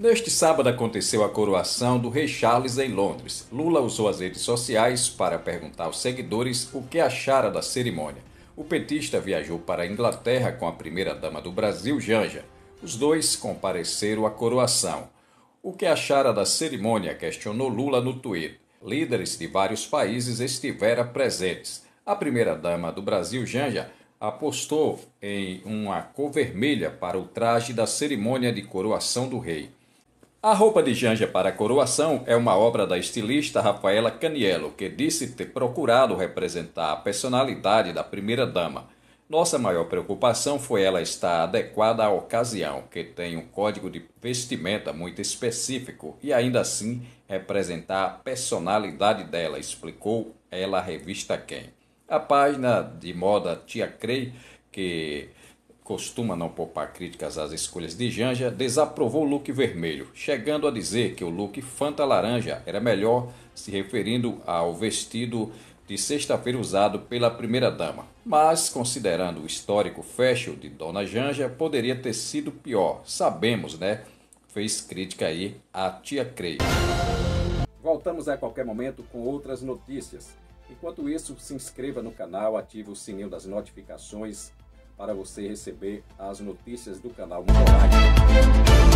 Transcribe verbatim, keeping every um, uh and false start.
Neste sábado aconteceu a coroação do rei Charles em Londres. Lula usou as redes sociais para perguntar aos seguidores o que achara da cerimônia. O petista viajou para a Inglaterra com a primeira-dama do Brasil, Janja. Os dois compareceram à coroação. O que achara da cerimônia? Questionou Lula no Twitter. Líderes de vários países estiveram presentes. A primeira-dama do Brasil, Janja, apostou em uma cor vermelha para o traje da cerimônia de coroação do rei. A roupa de Janja para a coroação é uma obra da estilista Rafaela Caniello, que disse ter procurado representar a personalidade da primeira-dama. Nossa maior preocupação foi ela estar adequada à ocasião, que tem um código de vestimenta muito específico e ainda assim representar a personalidade dela, explicou ela à revista Quem. A página de moda Tia Crei, que costuma não poupar críticas às escolhas de Janja, desaprovou o look vermelho, chegando a dizer que o look Fanta Laranja era melhor, se referindo ao vestido de sexta-feira usado pela primeira-dama. Mas, considerando o histórico fashion de Dona Janja, poderia ter sido pior. Sabemos, né? Fez crítica aí a Tia Crei. Voltamos a qualquer momento com outras notícias. Enquanto isso, se inscreva no canal, ative o sininho das notificações para você receber as notícias do canal Mundo Online.